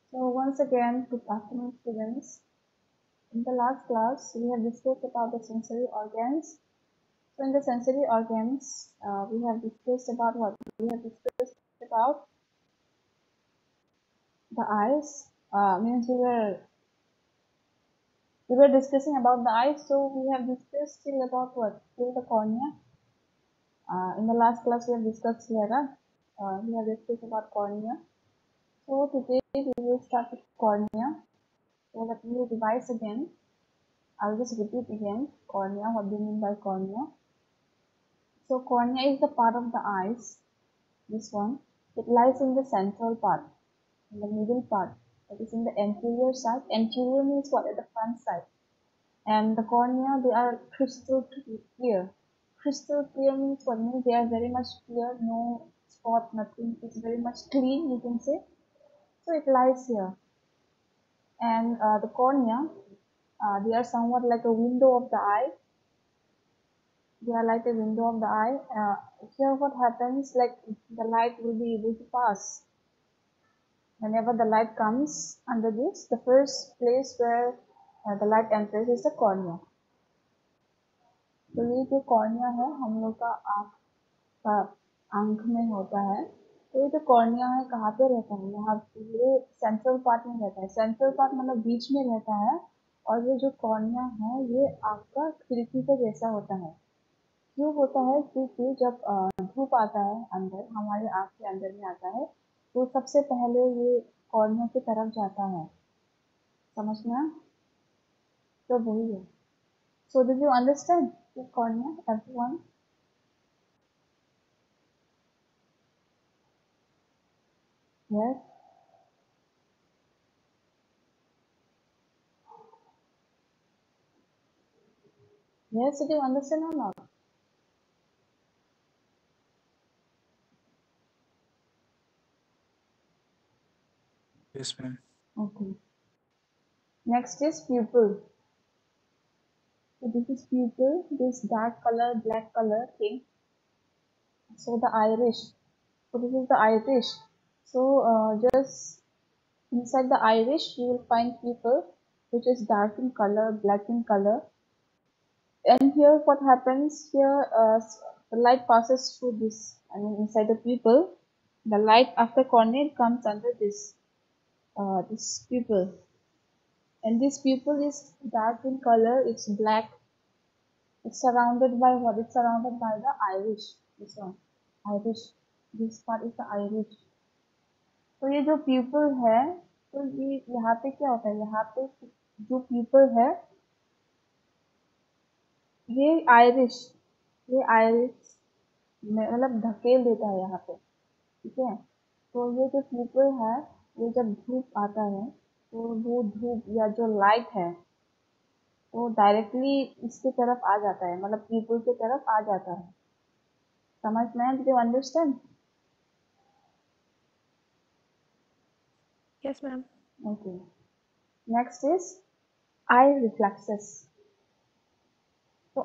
So once again, good afternoon students. In the last class, we have discussed about the sensory organs. So in the sensory organs, we have discussed about what? We have discussed about the eyes. Means we were discussing about the eyes. So we have discussed still about what? Still the cornea. In the last class, we have discussed sclera. We have discussed about cornea. So today we will start with cornea. So let me revise again. I'll just repeat again. Cornea, what do you mean by cornea? So cornea is the part of the eyes, this one. It lies in the central part, in the middle part. That is in the anterior side. Anterior means what? At the front side. And the cornea, they are crystal clear. Crystal clear means what? Means they are very much clear, no spot, nothing. It's very much clean, you can say. So it lies here. And the cornea, they are somewhat like a window of the eye. They are like a window of the eye. Here what happens, like the light will be able to pass. Whenever the light comes under this, the first place where the light enters is the cornea. तो ये जो cornea है हम लोग का आँख का आँख में होता है. तो ये जो कॉर्निया है कहाँ पे रहता है? यहाँ ये सेंट्रल पार्ट में रहता है. सेंट्रल पार्ट मतलब बीच में रहता है. और ये जो कॉर्निया है ये आँख का खिड़की के जैसा होता है. क्यों होता है? क्योंकि जब धूप आता है अंदर, हमारे आँख के अंदर में आता है, तो सबसे पहले ये कॉर्निया की तरफ जाता है. समझ में आया? तो वही है. So did you understand the cornea, everyone? Yes. Yes, did you understand or not? Yes, ma'am. Okay. Next is pupil. So this is pupil, this dark color, black color thing. So the iris. So this is the iris. So just inside the iris, you will find pupil, which is dark in color, black in color. And here, what happens here? The light passes through this. I mean, inside the pupil, the light after cornea comes under this pupil, and this pupil is dark in color. It's black. It's surrounded by what? It's surrounded by the iris. This one, iris. This part is the iris. तो ये जो pupil है, तो ये यहाँ पे क्या होता है? यहाँ पे जो pupil है, ये आयरिश मतलब धकेल देता है यहाँ पे. ठीक है. तो ये जो pupil है, ये जब धूप आता है, तो वो धूप या जो लाइट है वो डायरेक्टली इसकी तरफ आ जाता है, मतलब pupil की तरफ आ जाता है. समझ में? Did you understand? Yes, ma'am. Okay. Next is eye reflexes. So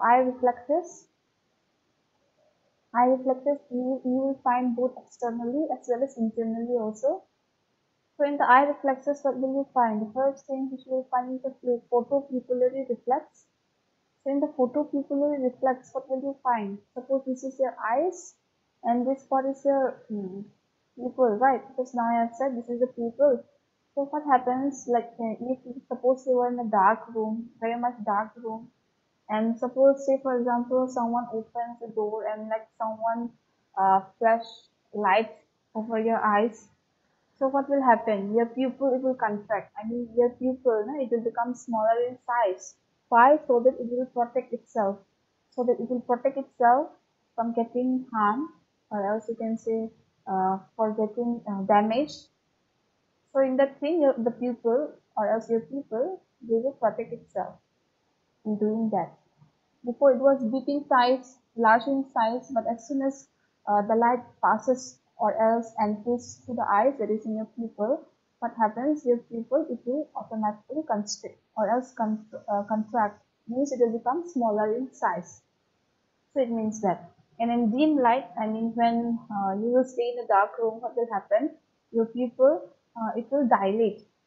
eye reflexes you will find both externally as well as internally also. So in the eye reflexes, what will you find? The first thing which you will find is the photopupillary reflex. So in the photopupillary reflex, what will you find? Suppose this is your eyes and this part is your pupil, right? Because now I have said this is the pupil. So what happens, like if suppose you are in a dark room, very much dark room, and suppose say for example someone opens the door and like someone flash light over your eyes. So what will happen? Your pupil, it will contract. I mean your pupil, no, it will become smaller in size. Why? So that it will protect itself. So that it will protect itself from getting harmed, or else you can say for getting damaged. So in that thing, the pupil or else your pupil, they will protect itself in doing that. Before it was big in size, large in size, but as soon as the light passes or else enters to the eyes, that is in your pupil, what happens? Your pupil, it will automatically constrict or else contract, means it will become smaller in size. So it means that. And in dim light, I mean when you will stay in a dark room, what will happen? Your pupil, it will dilate.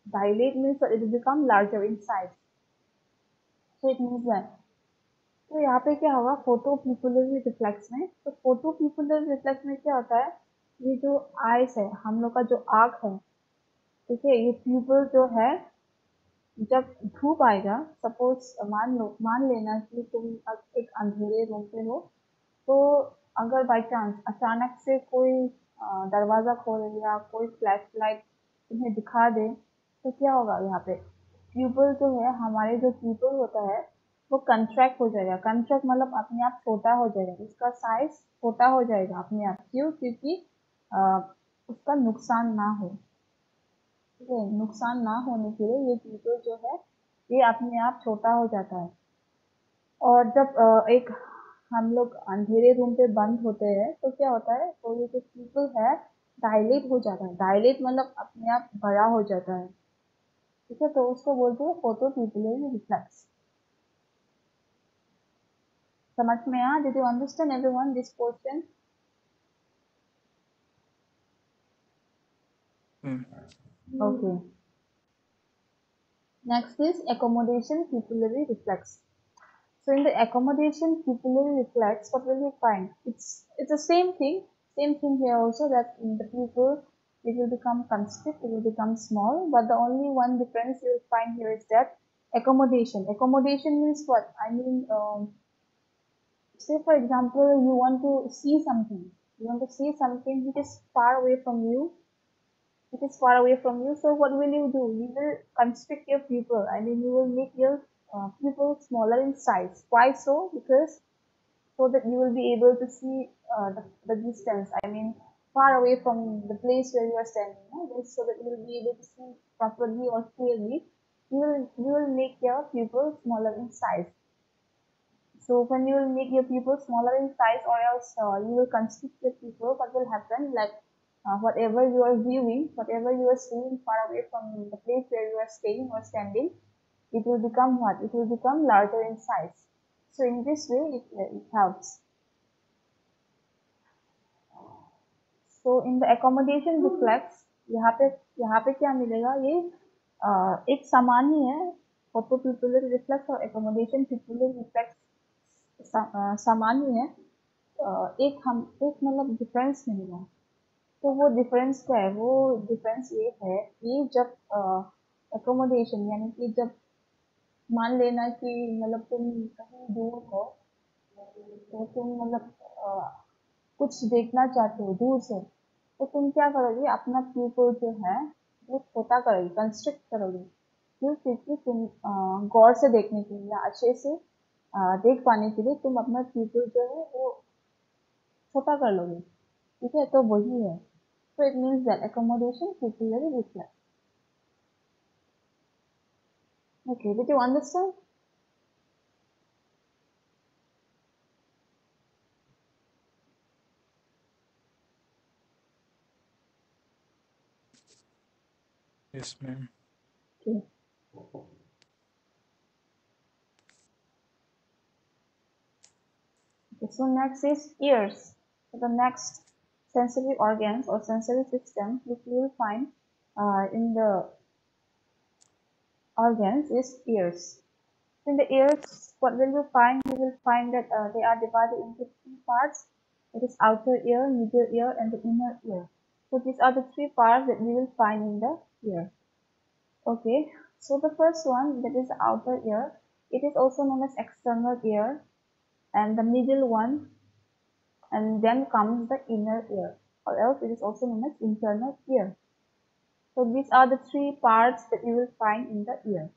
Dilate means that it will become larger in size. So it means that. तो यहाँ पे क्या होगा photo pupillary reflex में, तो photo pupillary reflex में क्या होता है, ये जो आइस है, हम लोग का जो आँख है, ठीक है, ये प्यूपल जो है, जब धूप आएगा, सपोज मान लेना कि तुम अब एक अंधेरे रूम पे हो, तो अगर बाई चांस अचानक से कोई दरवाजा खोले या कोई फ्लैश लाइट तुम्हें दिखा दे, तो क्या होगा यहाँ पे, प्यूपल जो है, हमारे जो प्यूपल होता है वो कंट्रैक्ट हो जाएगा। कंट्रैक्ट मतलब अपने आप छोटा हो जाएगा, उसका साइज छोटा हो जाएगा अपने आप। क्यों? क्योंकि अ, उसका नुकसान ना हो, ठीक है, नुकसान ना होने के लिए ये प्यूपल जो है ये अपने आप छोटा हो जाता है। और जब एक हम लोग अंधेरे रूम पे बंद होते हैं तो क्या होता है, तो ये जो पीपल है डायलेट हो जाता है। डायलेट मतलब अपने आप बड़ा हो जाता है, ठीक है, तो उसको बोलते हैं फोटो प्यूपिलरी रिफ्लेक्स। समझ में आया? Did you understand everyone this question? Okay, next is accommodation pupillary reflex. So in the accommodation pupillary reflex, what will you find? It's the same thing here also, that in the pupil it will become constrict, it will become small, but the only one difference you will find here is that accommodation. Accommodation means what? I mean, say for example, you want to see something, which is far away from you, so what will you do? You will constrict your pupil. I mean, you will make your pupil smaller in size. Why so? Because so that you will be able to see the distance. I mean, far away from the place where you are standing. No? So that you will be able to see properly or clearly. You will make your pupil smaller in size. So when you will make your pupil smaller in size, or else you will constrict your pupil, what will happen? Like whatever you are viewing, whatever you are seeing far away from the place where you are staying or standing, it will become what? It will become larger in size. So in this way, it helps. So in the accommodation reflex, यहाँ पे क्या मिलेगा? ये एक समान ही है, photo pupillary reflex और accommodation प्यूपुलर रिफ्लेक्स समान ही है। एक मतलब डिफरेंस मिलेगा। तो वो डिफरेंस क्या है? वो डिफरेंस ये है कि जब एकोमोडेशन, यानी कि जब मान लेना कि मतलब तुम कहीं दूर हो, तो तुम मतलब कुछ देखना चाहते हो दूर से, तो तुम क्या करोगे? अपना प्यूपल जो है वो छोटा करोगे, कंस्ट्रक्ट करोगे। क्यों? क्योंकि तुम गौर से देखने के लिए या अच्छे से देख पाने के लिए तुम अपना प्यूपल जो है वो छोटा कर लोगे, ठीक है, तो वही है। So it means that accommodation pupillary reflex. Okay, did you understand? Yes, ma'am. Okay. Okay, so next is ears. So the next sensory organs or sensory system which you will find in the organs is ears. In the ears, what will you find? You will find that they are divided into three parts. It is outer ear, middle ear, and the inner ear. So these are the three parts that you will find in the ear. Okay, so the first one, that is the outer ear, it is also known as external ear, and the middle one, and then comes the inner ear, or else it is also known as internal ear. So these are the three parts that you will find in the ear.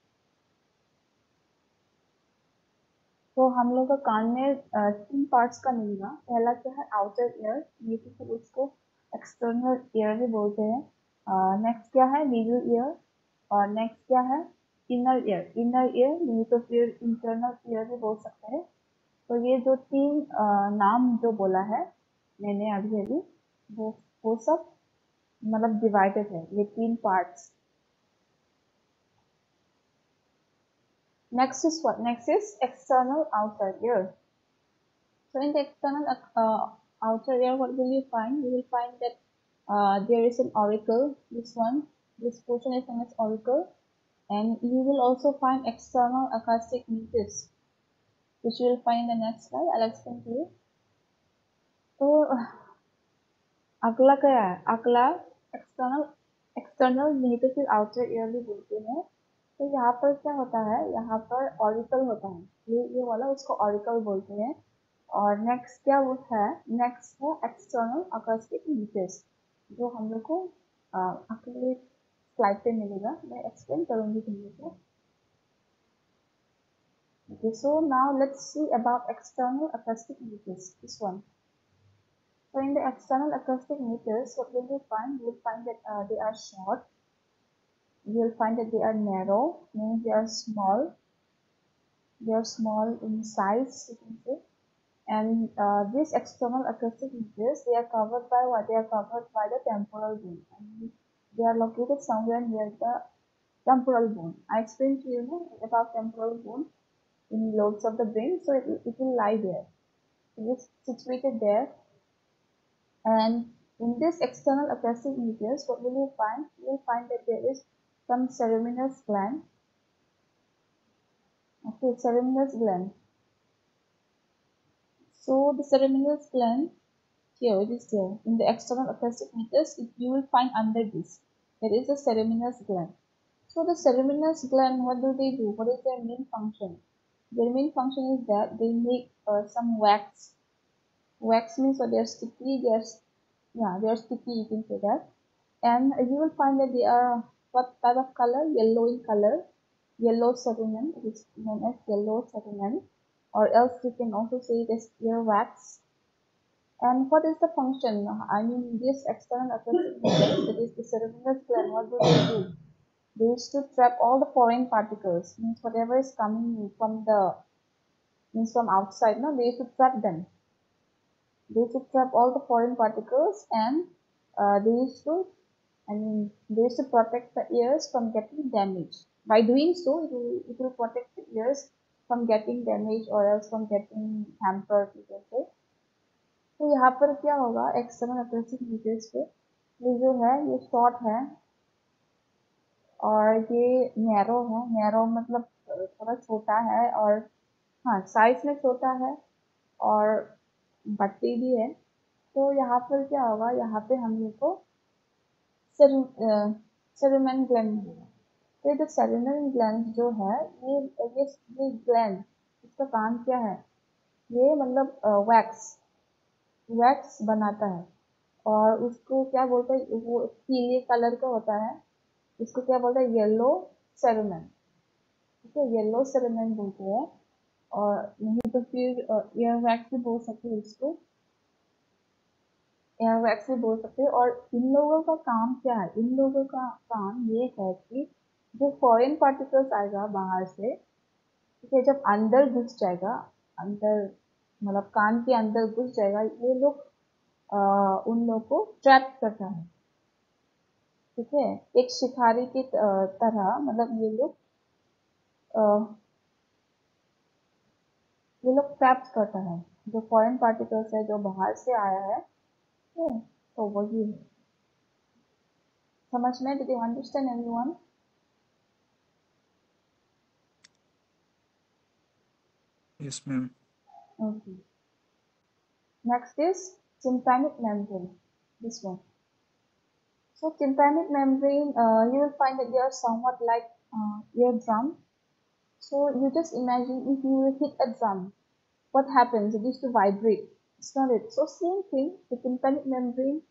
तो हम लोग का कान में तीन parts का मिलेगा। पहला क्या है? आउटर ईयर, ये तो फिर उसको एक्सटर्नल ईयर भी बोलते हैं। नेक्स्ट क्या है? मिडिल ईयर, और नेक्स्ट क्या है? Inner ear. इनर ईयर नहीं तो फिर इंटरनल ईयर भी बोल सकते हैं। तो ये जो तीन नाम जो बोला है मैंने अभी अभी, वो सब मतलब डिवाइडेड है, ये तीन parts. Next is what? Next is external outer ear. So in the external outer ear, what will you find? You will find that there is an auricle, this one, This portion is known as auricle, and you will also find external acoustic meatus, which you will find in the next slide. I'll explain to you. तो अगला क्या है? अगला external नहीं तो फिर outer ear भी बोलते हैं। तो यहाँ पर क्या होता है? यहाँ पर ऑरिकल होता है, ये वाला उसको ऑरिकल बोलते हैं। और नेक्स्ट क्या वो है? नेक्स्ट है एक्सटर्नल अकॉस्टिक मीटर्स, जो हम लोग को अगले स्लाइड पे मिलेगा, मैं एक्सप्लेन करूंगी तुम लोग को। Okay, so now let's see about external acoustic meters. This one. So in the external acoustic meters, what will you find? You will find that they are short. You will find that they are narrow, means they are small. They are small in size, you can say. And these external acoustic meters, they are covered by what? They are covered by the temporal bone. And they are located somewhere near the temporal bone. I explained to you about temporal bone in lobes of the brain, so it will lie there. It is situated there. And in this external acoustic meters, what will you find? You will find that there is some ceruminous gland. Okay, ceruminous gland. So the ceruminous gland here, it is there. In the external acoustic meters, you will find under this, there is a ceruminous gland. So the ceruminous gland, what do they do? What is their main function? Their main function is that they make some wax. Wax means so they are sticky. They are sticky. You can say that. And you will find that they are what type of color? Yellow in color. Yellow cerumen. It is known as yellow cerumen, or else you can also say it as earwax. And what is the function? I mean, this external acoustic meter, that is the ceruminous gland. What do they do? They used to trap all the foreign particles, means whatever is coming from outside, no, they used to trap them. They used to trap all the foreign particles, and they used to protect the ears from getting damaged. By doing so, it will protect the ears from getting damaged or else from getting hampered, you can say. तो यहाँ पर क्या होगा? External acoustic meters पे ये जो है ये शॉर्ट है और ये नैरो है। नैरो मतलब थोड़ा छोटा है, और हाँ साइज में छोटा है और बट्टी भी है। तो यहाँ पर क्या होगा? यहाँ पे हम लोग को सेरुमेन ग्लैंड मिलेगा। तो ये जो सेरुमेन ग्लैंड जो है ये ग्लैंड, इसका काम क्या है? ये मतलब वैक्स बनाता है, और उसको क्या बोलते हैं? वो पीले कलर का होता है, इसको क्या बोलते हैं? Yellow cerumen. ठीक है, येलो सेरुमेन बोलते हैं, और नहीं तो फिर एयर वैक्स भी बोल सकते हैं इसको, एयर वैक्स भी बोल सकते हैं। और इन लोगों का काम क्या है? इन लोगों का काम ये है कि जो फॉरेन पार्टिकल्स आएगा बाहर से, ठीक है, जब अंदर घुस जाएगा, अंदर मतलब कान के अंदर घुस जाएगा, ये लोग उन लोगों को ट्रैप करता है। ठीक है, एक शिकारी की तरह, मतलब ये लोग ट्रैप करता है जो फॉरेन पार्टिकल्स है, जो बाहर से आया है। तो वही है। समझ में? Did you understand everyone? Yes, ma'am. Okay. Next is tympanic membrane. This one. So tympanic membrane, you will find that they are somewhat like eardrum. So you just imagine if you hit a drum, what happens? It used to vibrate. It's not it. So same thing, the tympanic membrane,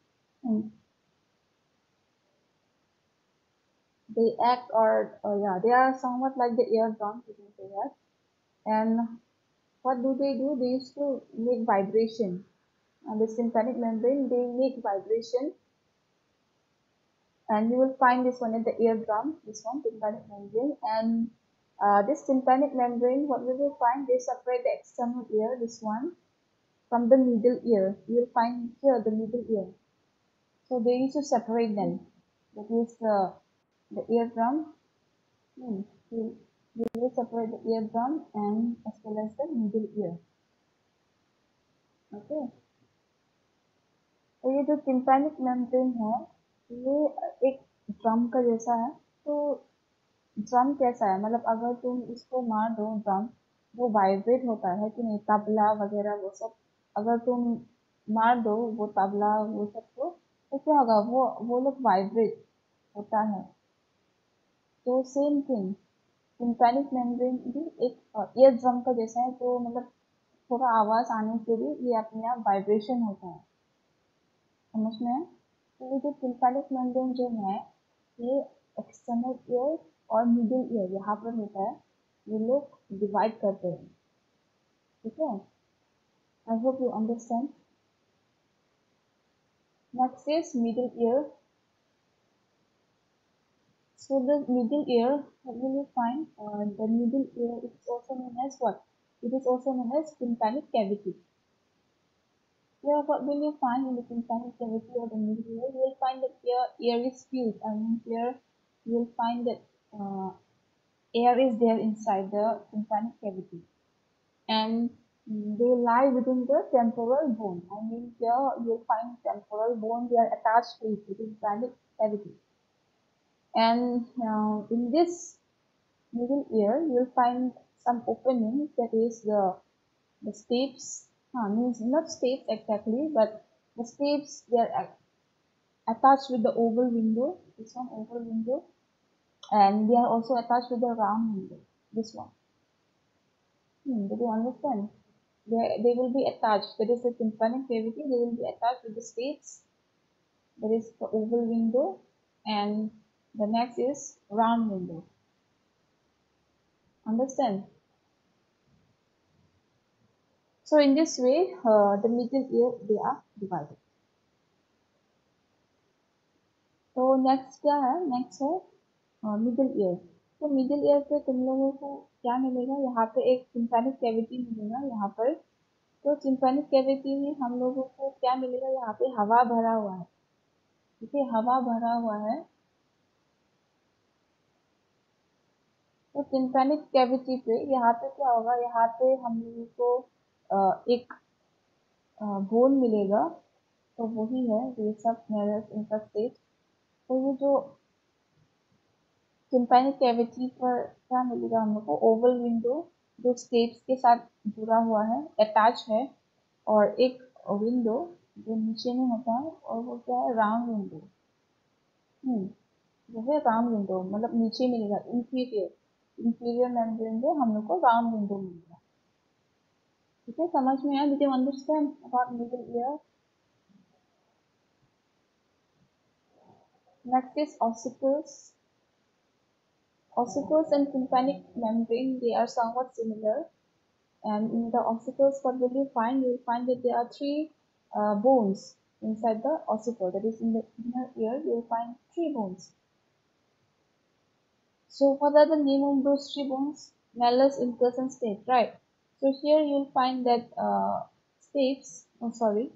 they act, or they are somewhat like the eardrum, you can say that. And what do? They used to make vibration. And the tympanic membrane, they make vibration, and you will find this one at the eardrum, this one, tympanic membrane. And this tympanic membrane, what we will find? They separate the external ear, this one, from the middle ear. You will find here the middle ear. So they used to separate them. That is the eardrum. They will separate the eardrum and as well as the middle ear. Okay. तो ये जो tympanic membrane है, ये एक drum का जैसा है। तो ड्रम कैसा है, मतलब अगर तुम इसको मार दो ड्रम, वो वाइब्रेट होता है कि नहीं, तबला वगैरह वो सब, अगर तुम मार दो वो तबला वो सब तो क्या होगा, वो लोग वाइब्रेट होता है। तो सेम थिंग, टिम्पैनिक मेम्ब्रेन भी एक ईयर ड्रम का जैसा है, तो मतलब थोड़ा आवाज आने के लिए ये अपने आप वाइब्रेशन होता है, समझ में है। तो ये जो टिम्पैनिक मेम्ब्रेन जो है, ये एक्सटर्नल ईयर और मिडिल ईयर यहाँ पर होता है, ये लोग डिवाइड करते हैं, ठीक है। I hope you understand. Next is middle ear. So the middle ear, what will you find? The middle ear is also known as what? It is also known as tympanic cavity. Here, what will you find in the tympanic cavity or the middle ear? You will find that here air is filled. I mean, here you will find that air is there inside the tympanic cavity, and they lie within the temporal bone. I mean, here you will find temporal bone. They are attached to it, the tympanic cavity, and in this middle ear, you'll find some openings, that is the stapes, means not stapes exactly, but the stapes, they are attached with the oval window, this one oval window, and they are also attached with the round window, this one. Did you understand? They will be attached, that is the tympanic cavity, they will be attached with the stapes, that is the oval window, and the next is round window. Understand? So in this way, the middle ear, they are divided. तो next क्या है, next है middle ear. तो middle ear पे तुम लोगों को क्या मिलेगा, यहाँ पे एक टिम्पैनिक कैविटी मिलेगा यहाँ पर। तो टिम्पैनिक कैविटी में हम लोगों को क्या मिलेगा, यहाँ पे हवा भरा हुआ है, ठीक है, हवा भरा हुआ है। तो टिम्पैनिक कैविटी पे यहाँ पे क्या होगा, यहाँ पे हम लोगों को एक बोन मिलेगा, तो वही है ये सब नेरस इंटरस्टेट। तो ये जो टिम्पैनिक कैविटी पर क्या मिलेगा हम लोग को, ओवल विंडो जो स्टेप्स के साथ जुड़ा हुआ है, अटैच है, और एक विंडो जो नीचे में होता है, और वो क्या है, राउंड विंडो। वो है राउंड विंडो, मतलब नीचे मिलेगा, इंफीरियर इंफीरियर मेम्ब्रेन में हम लोग को राउंड विंडो मिलेगा, ठीक है, समझ में आया? Did you understand about middle ear? Next is ossicles. Ossicles and tympanic membrane, they are somewhat similar. And in the ossicles, what will you find? You will find that there are three bones inside the ossicle. That is, in the inner ear, you will find three bones. So what are the name of those three bones? Malleus, incus, and stapes, right? So here you will find that stapes, oh sorry,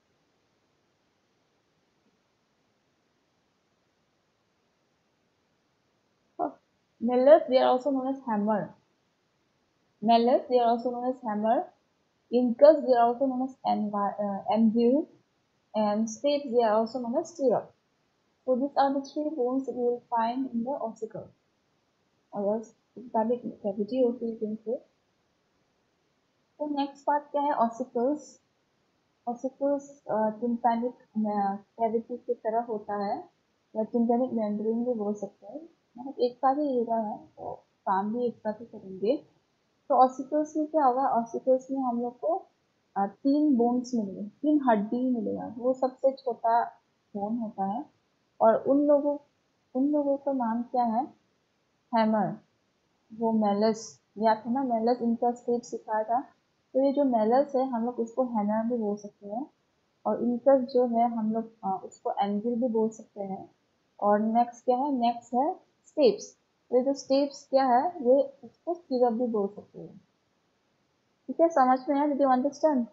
malleus, they are also known as hammer. Malleus, they are also known as hammer. Incus, they are also known as anvil. And stapes, they are also known as stirrup. So these are the three bones that you will find in the ossicle, or else tympanic cavity also you can say. So next part क्या है, ossicles. Ossicles tympanic cavity की तरह होता है, या tympanic membrane भी बोल सकते हैं, मतलब एक साथ ही जुड़ा है, तो काम भी एक साथ ही करेंगे। तो ossicles में क्या होगा, ossicles में हम लोग को तीन बोन्स मिलेंगे, तीन हड्डी मिलेगा, वो सबसे छोटा बोन होता है, और उन लोगों का नाम क्या है, हैमर। वो मेलस, याद है ना, मेलस इनका स्टेज सिखाया था। तो ये जो मेलस है, हम लोग उसको हैमर भी बोल सकते हैं, और इनकस जो है हम लोग उसको एंजिल भी बोल सकते हैं। और नेक्स्ट क्या है, नेक्स्ट है स्टेप्स। तो ये जो स्टेप्स क्या है, ये उसको स्टीरअप भी बोल सकते हैं, ठीक है, समझ में है? Did you understand?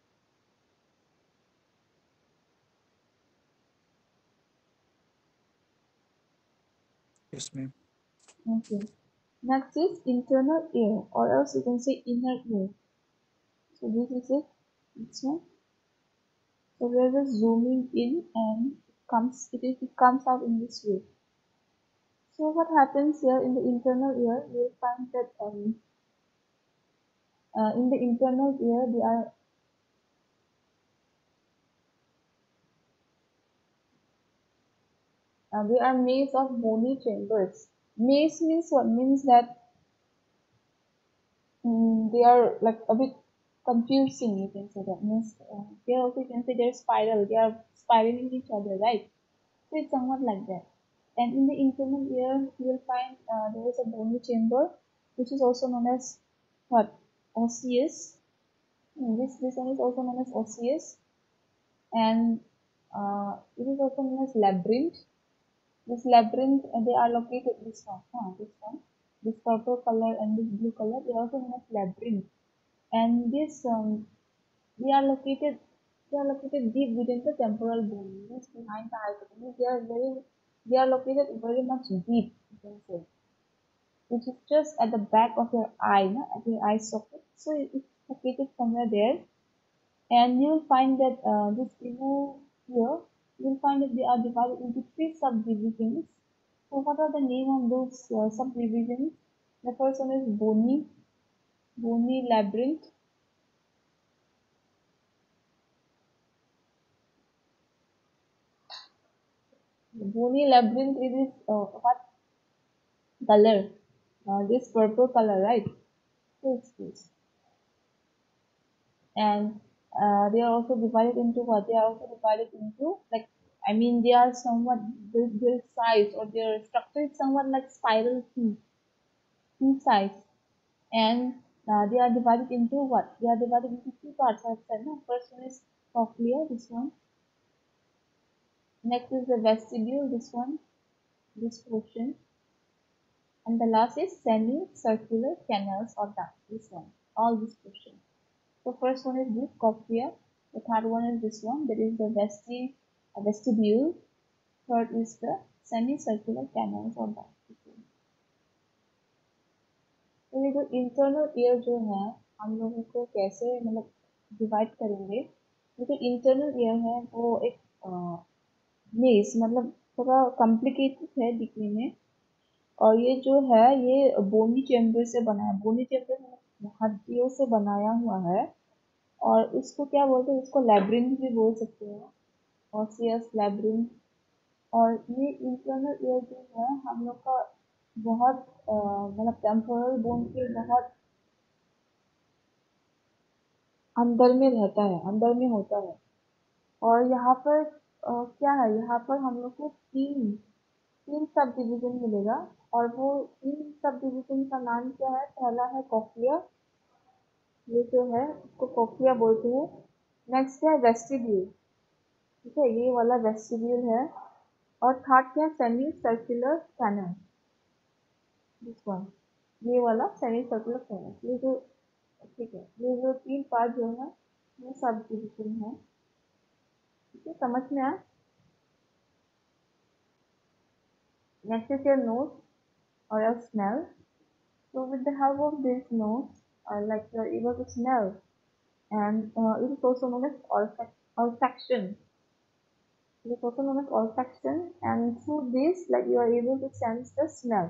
Yes, ma'am. Okay. Next is internal ear, or else you can say inner ear. So this is it. This one. So we are just zooming in, and it comes out in this way. So what happens here in the internal ear, you will find that in the internal ear they are maze of bony chambers. Maze means what? Means that they are like a bit confusing. You can say that means they also you can say they're spiral. They are spiraling each other, right? So it's somewhat like that. And in the internal ear, you will find there is a bony chamber, which is also known as what? Osseous. This one is also known as osseous, and it is also known as labyrinth. This labyrinth, they are located this purple color and this blue color. They are also known as labyrinth, and this they are located deep within the temporal bone, means behind the hypothalamus. They are located very much deep, you can say, which is just at the back of your eye, no? At your eye socket. So it's located somewhere there, and you'll find that this inner here, you'll find that they are divided into three subdivisions. So what are the name of those subdivisions? The first one is bony labyrinth. Bony labyrinth is what color? This purple color, right? So it's this. And they are also divided into what? They are also divided into, like, I mean, they are somewhat, their size or their structure is somewhat like spiral key size. And they are divided into what? They are divided into two parts. I have said, no? First one is cochlea, this one. Next is the vestibule, this one, this portion. And the last is semicircular canals or duct, this one, all this portion. So first one is this cochlea. The third one is this one, that is the vestibule. Third is the semicircular canals or duct. तो ये जो internal ear जो है हम लोगों को कैसे मतलब डिवाइड करेंगे, ये जो इंटरनल ईयर है वो एक मेज मतलब थोड़ा कॉम्प्लिकेटेड है दिखने में, और ये जो है ये बोनी चेम्बर से बना है। बोनी चेम्बर मतलब हड्डियों से बनाया हुआ है, और इसको क्या बोलते हैं, इसको लैब्रिंथ भी बोल सकते हैं, ऑसियस लैब्रिंथ। और ये इंटरनल ईयर जो है हम लोग का बहुत मतलब टेम्पोरल बोन के बहुत अंदर में रहता है, अंदर में होता है। और यहाँ पर क्या है, यहाँ पर हम लोग को तीन तीन सब डिवीजन मिलेगा, और वो तीन सब डिवीजन का नाम क्या है? पहला है कॉक्लिया, ये जो है उसको कॉक्लिया बोलते हैं। नेक्स्ट है वेस्टिब्यूल, ठीक है, ये वाला वेस्टिब्यूल है। और थर्ड क्या है? Semi circular canal, this one, ये वाला सेमी सर्कुलर कैनल। ये जो ठीक है, ये जो तीन पार्ट जो है वो सब डिवीजन है, ठीक है, समझ में आया? Next is your nose or your smell. So with the help of this nose, like you're able to smell, and it is also known as olfaction. It is also known as olfaction, and through this, like you are able to sense the smell.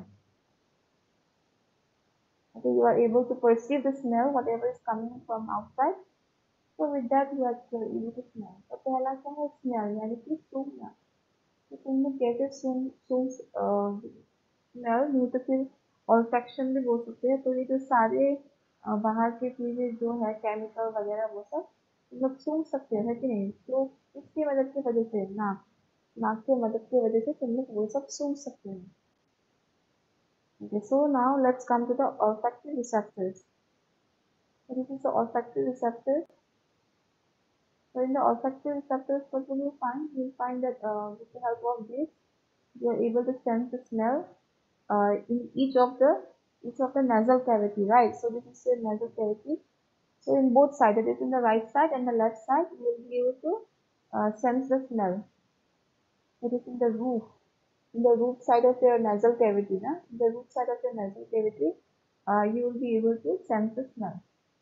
Okay, you are able to perceive the smell, whatever is coming from outside. So with that, you are able to smell. तो पहला क्या है? Smell, यानी कि सूंघना। तो तुमने कैसे सूंघ स्मेल, नहीं तो फिर ऑल्फैक्शन भी बोल सकते हैं। तो ये जो सारे बाहर की चीजें जो है केमिकल वगैरह वो सब हम लोग सूंघ सकते हैं, है कि नहीं? तो इसकी मदद की वजह से नाक नाक की मदद की वजह से तुम लोग वो सब सूंघ सकते हैं। Okay, so now let's come to the olfactory receptors. So this is the olfactory receptors. So in the olfactory receptors, what will you find? You'll find that with the help of this, you are able to sense the smell in each of the nasal cavity, right? So this is the nasal cavity. So in both sides, that is in the right side and the left side, you will be able to sense the smell. It is in the roof side of your nasal cavity, na? In the roof side of your nasal cavity, you will be able to sense the smell.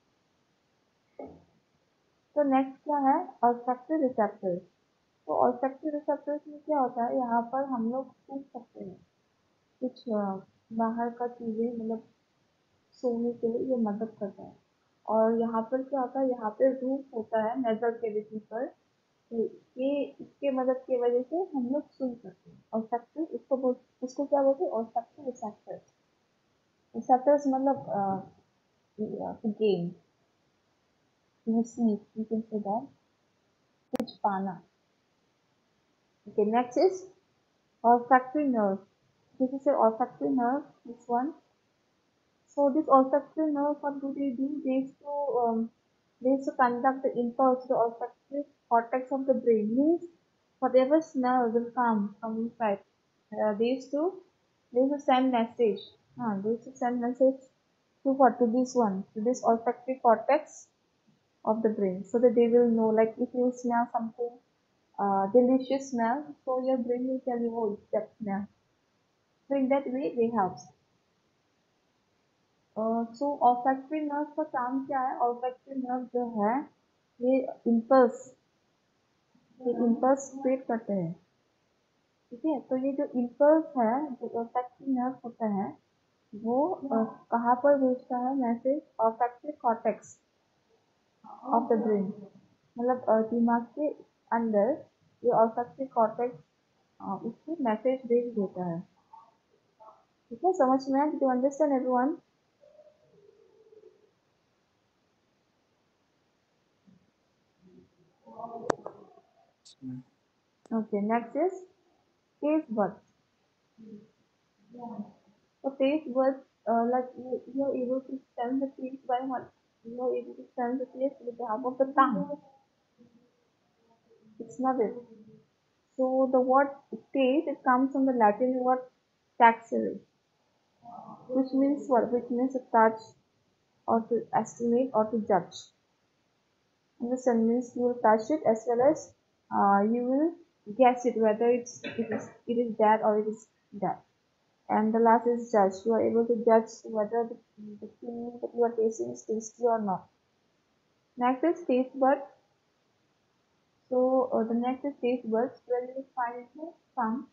तो next क्या है? Olfactory receptors. तो olfactory receptors में क्या होता है, यहाँ पर हम लोग सूंघ सकते हैं। कुछ बाहर का चीज़ें मतलब सोने के लिए ये मदद करता है। और यहाँ पर क्या होता है, यहाँ पे रूफ होता है नेजल कैविटी पर, तो ये इसके मदद की वजह से हम लोग सुन सकते हैं। और फैक्टर इसको क्या बोलते हैं, और फैक्टर रिसेप्टर्स। रिसेप्टर्स मतलब gain, receive, you can say that, कुछ पाना। Okay, next is olfactory nerve. This is a olfactory nerve, this one. So this olfactory nerve, what do they do? They used to conduct the impulse to the olfactory cortex of the brain. Means whatever smell will come from inside, they used to send message. They used to send message to what? To this one, to this olfactory cortex of the brain, so that they will know. Like if you smell something delicious smell, so your brain will tell you, oh, it's that smell. So in that way, they help. So olfactory nerve का काम क्या है? olfactory nerve जो है ये impulse create करते हैं। ठीक है, तो ये जो इम्पल्स है, जो olfactory nerve होता है, वो कहाँ पर भेजता है message? olfactory cortex of the brain, मतलब दिमाग के अंदर ये olfactory cortex उसको मैसेज भेज देता है। ठीक है, समझ में आया? Do understand everyone? Yes, ma'am. Okay, next is taste buds. So taste buds, like you are able to sense the taste by what? You are able to sense the taste with the help of the tongue. It's not it. So the word taste, it comes from the Latin word taxere, which means what? Which means to touch or to estimate or to judge. Understand? Means you will touch it as well as you will guess it whether it is that or it is that. And the last is judge. You are able to judge whether the thing that you are tasting is tasty or not. Next is taste bud. So the next is taste buds, where you will find the tongue.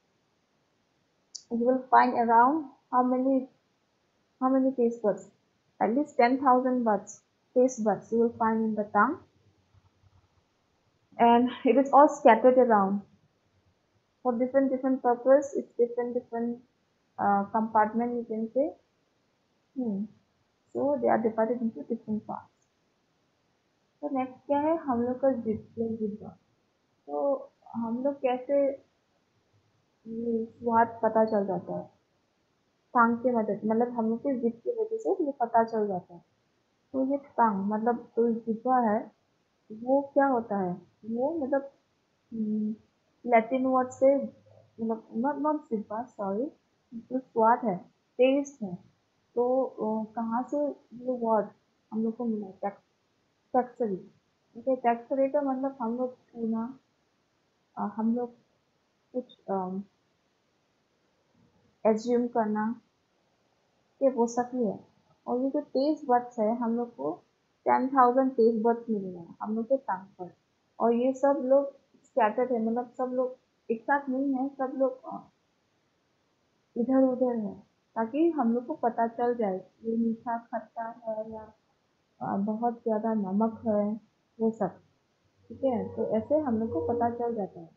You will find around how many taste buds? At least 10,000 buds, taste buds you will find in the tongue, and it is all scattered around for different purpose. It's different compartment, you can say. So they are divided into different parts. तो next क्या है हम लोग का जिब्बा। तो हम लोग कैसे स्वाद पता चल जाता है? टांग की मदद, मतलब हम लोग के जिब की वजह से ये पता चल जाता है। तो ये टांग मतलब जो जिब्बा है वो क्या होता है? वो मतलब लैटिन वर्ड से, मतलब नॉट नॉट जिब्बा, सॉरी, जो स्वाद है, टेस्ट है, तो कहाँ से ये वर्ड हम लोग को मिला? टैक्सरी। ठीक है, टैक्सरी का मतलब हम लोग छूना, हम लोग कुछ एज्यूम करना, ये वो सब ही है। और ये जो टेस्ट बड्स है, हम लोग को 10,000 टेस्ट बड्स मिले हैं हम लोग के टंग पर, और ये सब लोग स्कैटर्ड है, मतलब सब लोग एक साथ नहीं है, सब लोग इधर उधर है, ताकि हम लोग को पता चल जाए ये मीठा खट्टा है या बहुत ज़्यादा नमक है, वो सब। ठीक है, तो ऐसे हम लोग को पता चल जाता है।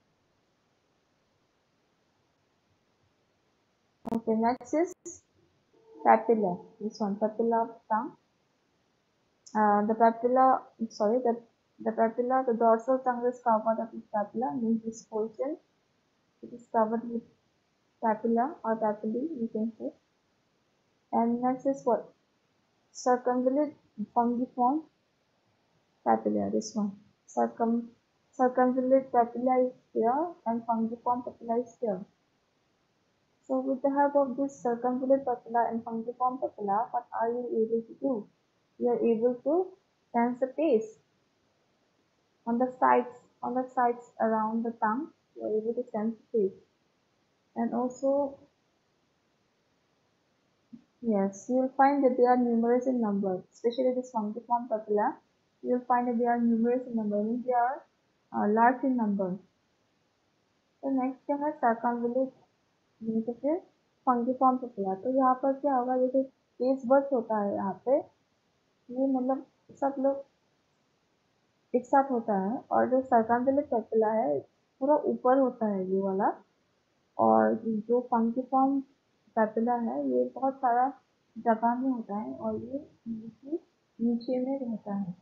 Okay, next is papilla. This one, papilla of tongue. The papilla, sorry, the papilla, the dorsal tongue is covered up with papilla, means this portion, it is covered with papilla or papillae, you can say. And next is what? Circumvallate fungiform papilla, this one. Circumvallate papilla is here and fungiform papilla is here. So with the help of this circumvallate papilla and fungiform papilla, what are you able to do? You are able to sense the taste. On the sides around the tongue, you are able to sense the taste. And also, yes, you will find that they are numerous in number, especially this fungiform papilla. You will find that they are numerous in number, means they are large in number. So next we have circumvallate, means फंगिफॉर्म पपेला। तो यहाँ पर क्या होगा, जैसे case birds होता है यहाँ पे, ये मतलब सब लोग एक साथ होता है, और जो सर्कम्बुलेट पेपिला है पूरा ऊपर होता है ये वाला, और जो फंगिफॉर्म पेपिला है ये बहुत सारा जगह में होता है, और ये नीचे में रहता है।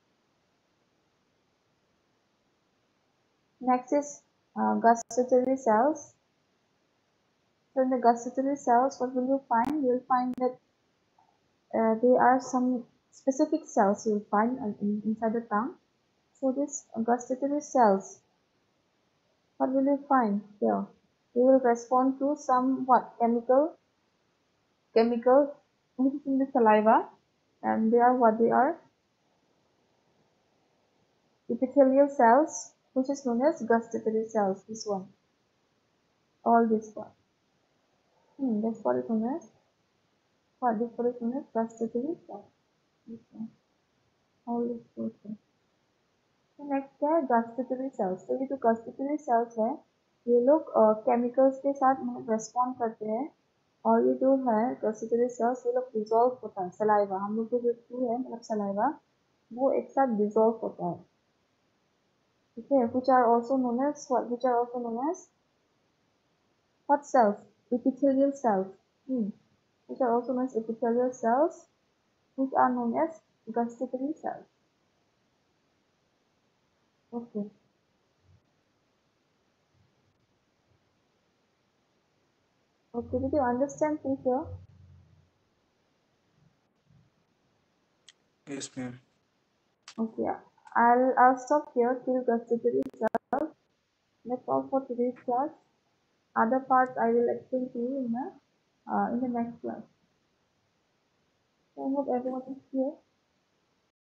Next is gustatory cells. So in the gustatory cells, what will you find? You will find that there are some specific cells you will find inside the tongue. So these gustatory cells, what will you find here? They will respond to some what chemicals which is in the saliva, and they are what they are, epithelial cells, which is known as gustatory cells. This one, all this one. That's what is known as gustatory cells. This one, all this one. तो next क्या है, gustatory sales. तो ये जो gustatory sales है ये लोग chemicals के साथ मतलब रेस्पॉन्ड करते हैं, और ये जो है गस्टेटरी सेल्स ये लोग डिजोल्व होता है सलाइवा, हम लोग जो टू है मतलब सलाइवा वो एक साथ डिजोल्व होता है, ठीक है। which are also known as what cells? Epithelial cells. Which are also known as epithelial cells, which are known as gustatory cells. Okay. Okay, did you understand please here? Yes, ma'am. Okay, I'll stop here till gustatory cells. That's all for today's class. Other parts I will explain to you in the next class. So I hope everyone is here.